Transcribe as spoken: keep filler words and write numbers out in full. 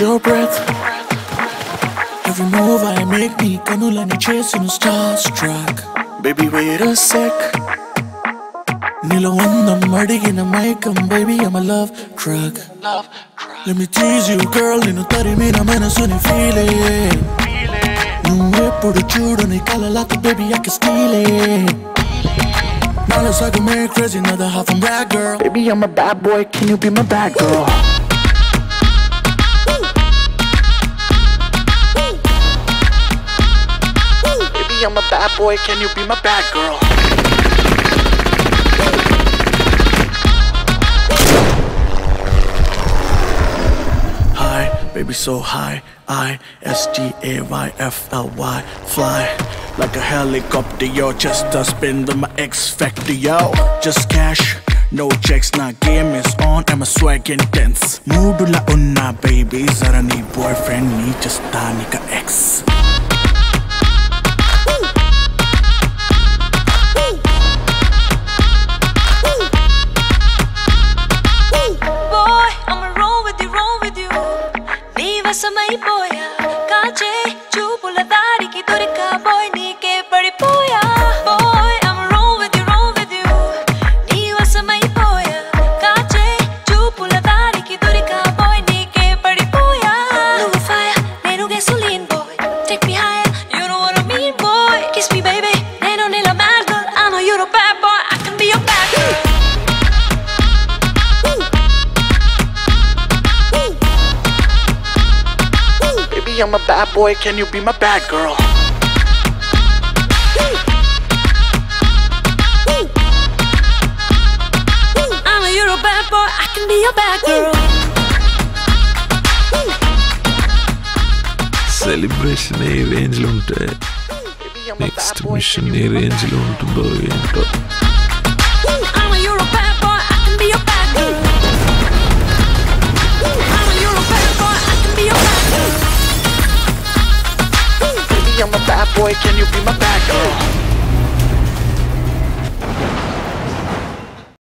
your breath. Every move I make me kanulani chasing starstruck. Baby wait a sec. Nilo vandam adigina maikam, baby I'm a love drug. Let me tease you girl, ninu tarimina manasuni feeling. Nu eppudu chudani kalalatu, baby I can steal it. Now let's like a Mary crazy, another half from bad girl. Baby I'm a bad boy, can you be my bad girl? Baby I'm a bad boy, can you be my bad girl? High, baby so high, I S T A Y F L Y, fly like a helicopter, yo, just a spin with my X factor, yo. Just cash, no checks, nah, game is on, I'm a swag intense. Moodula unna, baby, zara nee boyfriend, nee just tanika ex. Boy, I'ma roll with you, roll with you. Nee vasamai poya, kaache chupula dariki dorika, boy neeke padipoya. Boy, I'ma roll with you, roll with you. Nee vasamai poya, kaache chupula dariki dorika, boy neeke padipoya. Nuvu fire, nenu gasoline, boy. Take me higher, you know what I mean, boy. Kiss me, baby, nenu nila mad girl. I know you're a bad boy, I can be your bad girl. Baby I'm a bad boy, can you be my bad girl? I know you're a bad boy, I can be your bad girl. Celebration ఏ range లో ఉంటే next machine ఏ range లో ఉంటుందో ఏంటో.